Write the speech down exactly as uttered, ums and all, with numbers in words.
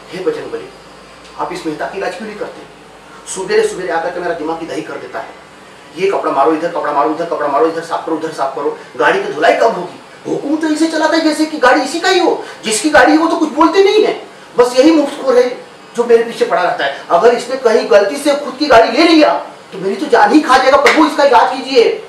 हे बजरंगबली, आप इस मेहता की इलाज क्यों नहीं करते? सुबेरे सुबेरे आकर के मेरा दिमाग की दही कर देता है। ये कपड़ा मारो इधर, कपड़ा मारो उधर, कपड़ा मारो इधर, साफ करो उधर, साफ करो। गाड़ी की धुलाई कब होगी? हुकुम तो इसे चलाता है जैसे कि गाड़ी इसी का ही हो। जिसकी गाड़ी हो तो कुछ बोलते नहीं है। बस यही मुफ्तखोर है जो मेरे पीछे पड़ा रहता है। अगर इसने कहीं गलती से खुद की गाड़ी ले लिया तो मेरी तो जान ही खा जाएगा। प्रभु इसका इलाज कीजिए।